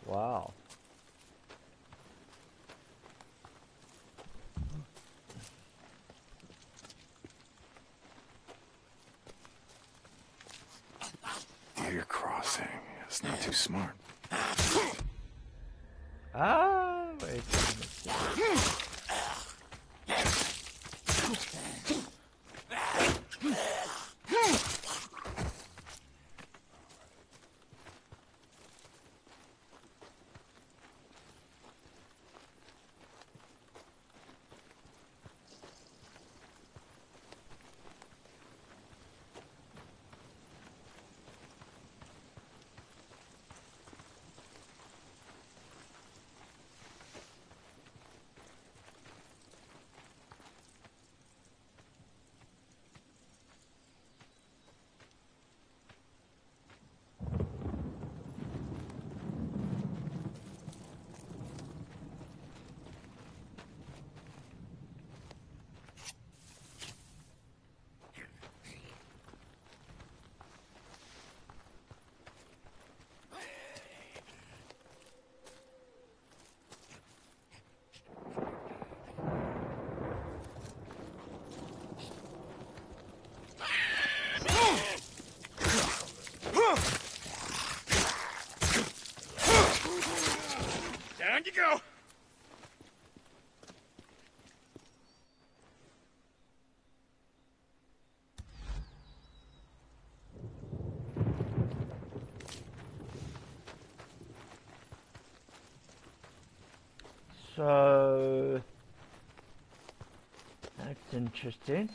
Wow. Deer crossing. It's not too smart. Ah, wait a minute. Down you go. So that's interesting.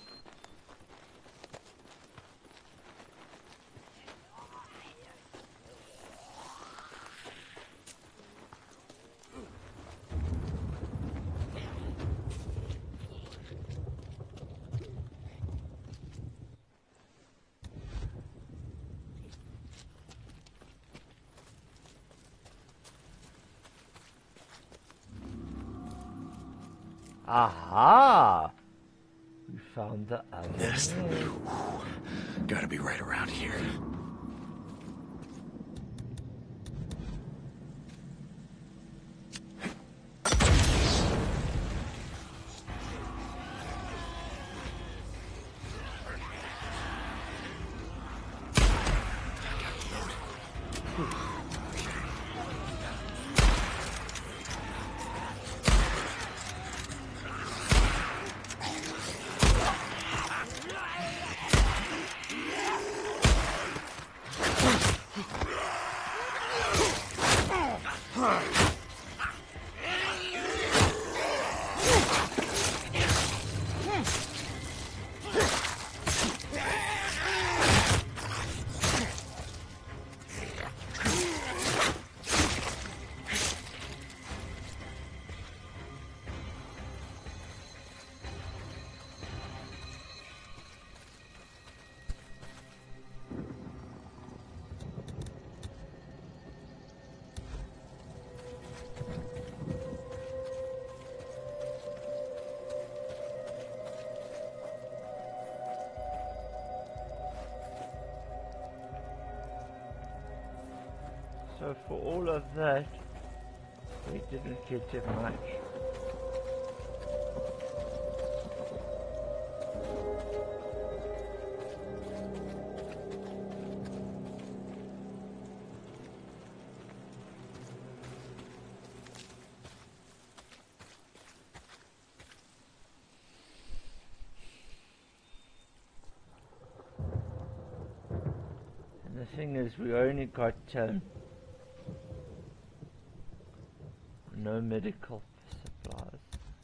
Aha! We found the other Nest. nest. Gotta be right around here. So for all of that, we didn't get it much. And the thing is, we only got no medical supplies.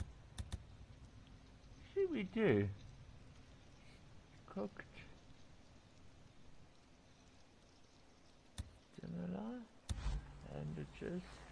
See, we do. Cooked. Stimuli. Bandages.